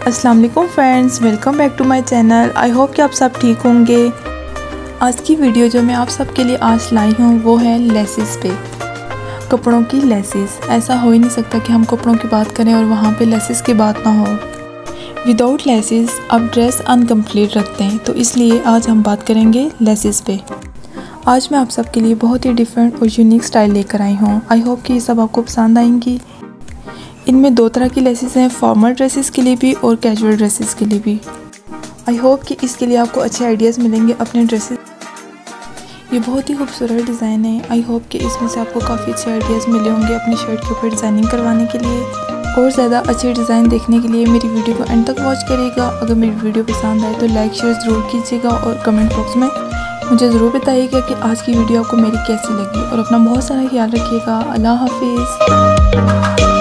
अस्सलाम वालेकुम friends, welcome back to my channel. I hope कि आप सब ठीक होंगे। आज की वीडियो जो मैं आप सबके लिए आज लाई हूँ वो है लेसेस पे, कपड़ों की लेसेस। ऐसा हो ही नहीं सकता कि हम कपड़ों की बात करें और वहाँ पे लेसेस की बात ना हो। विदाउट लेसेस आप ड्रेस अनकम्प्लीट रखते हैं, तो इसलिए आज हम बात करेंगे लेसेस पे। आज मैं आप सबके लिए बहुत ही डिफरेंट और यूनिक स्टाइल लेकर आई हूँ। आई होप कि ये सब आपको पसंद आएंगी। इनमें दो तरह की लेसेस हैं, फॉर्मल ड्रेसेस के लिए भी और कैजुअल ड्रेसेस के लिए भी। आई होप कि इसके लिए आपको अच्छे आइडियाज़ मिलेंगे अपने ड्रेसेस। ये बहुत ही खूबसूरत डिज़ाइन है। आई होप कि इसमें से आपको काफ़ी अच्छे आइडियाज़ मिले होंगे अपनी शर्ट के ऊपर डिज़ाइनिंग करवाने के लिए। और ज़्यादा अच्छे डिज़ाइन देखने के लिए मेरी वीडियो को एंड तक वॉच करिएगा। अगर मेरी वीडियो पसंद आए तो लाइक शेयर ज़रूर कीजिएगा और कमेंट बॉक्स में मुझे ज़रूर बताइएगा कि आज की वीडियो आपको मेरी कैसी लगी। और अपना बहुत सारा ख्याल रखिएगा। अल्लाह हाफिज़।